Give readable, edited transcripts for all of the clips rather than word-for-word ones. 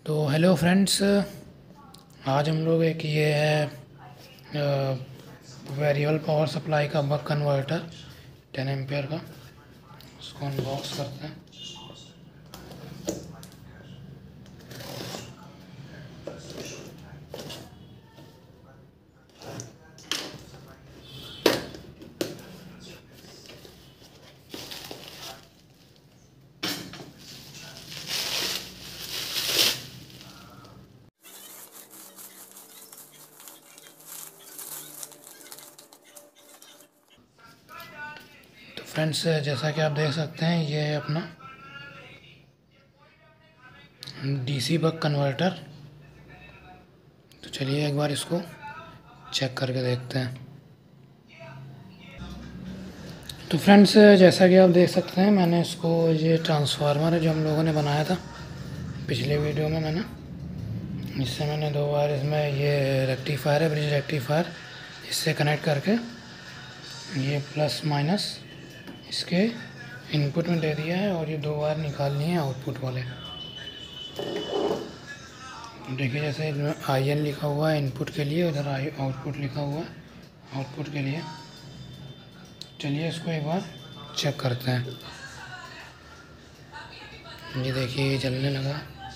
तो hello friends, आज हम लोग एक ये है वेरिएबल पावर सप्लाई का बक कन्वर्टर 10 एम्पियर का, इसको अनबॉक्स करते हैं। तो फ्रेंड्स, जैसा कि आप देख सकते हैं, ये है अपना डीसी बक कन्वर्टर। तो चलिए एक बार इसको चेक करके देखते हैं। तो फ्रेंड्स, जैसा कि आप देख सकते हैं, मैंने इसको, ये ट्रांसफार्मर है जो हम लोगों ने बनाया था पिछले वीडियो में। इससे मैंने 2 बार इसमें ये रेक्टिफायर है, ब्रिज रेक्टिफायर, इससे कनेक्ट करके ये प्लस माइनस इसके इनपुट में दे दिया है और ये 2 बार निकाल लिए हैं आउटपुट वाले। देखिए, जैसे आई एन लिखा हुआ है इनपुट के लिए, उधर आई आउटपुट लिखा हुआ है आउटपुट के लिए। चलिए इसको एक बार चेक करते हैं। ये देखिए, ये जलने लगा।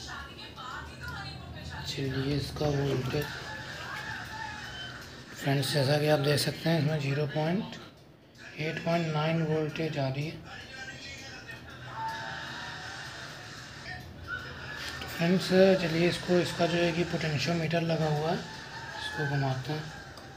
चलिए इसका वोल्टेज फ्रेंड्स, जैसा कि आप देख सकते हैं, इसमें 0.8.9 वोल्टेज आ रही है। तो फ्रेंड्स, चलिए इसको, इसका जो है कि पोटेंशियोमीटर लगा हुआ है, इसको घुमाते हैं।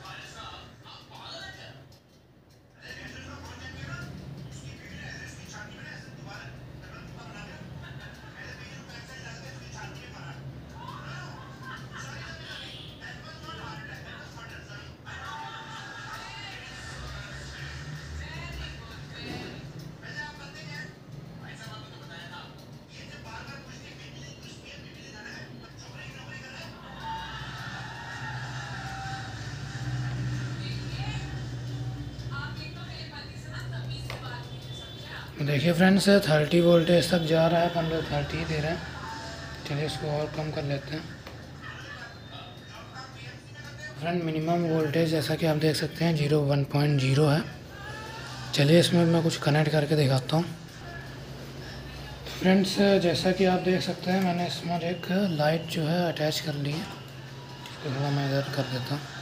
देखिए फ्रेंड्स, 30 वोल्टेज तक जा रहा है, 15-30 दे रहा है। चलिए इसको और कम कर लेते हैं। फ्रेंड, मिनिमम वोल्टेज जैसा कि आप देख सकते हैं 1.0 है। चलिए इसमें मैं कुछ कनेक्ट करके दिखाता हूँ। फ्रेंड्स, जैसा कि आप देख सकते हैं, मैंने इसमें एक लाइट जो है अटैच कर ली है। इसको थोड़ा मैं इधर कर देता हूँ।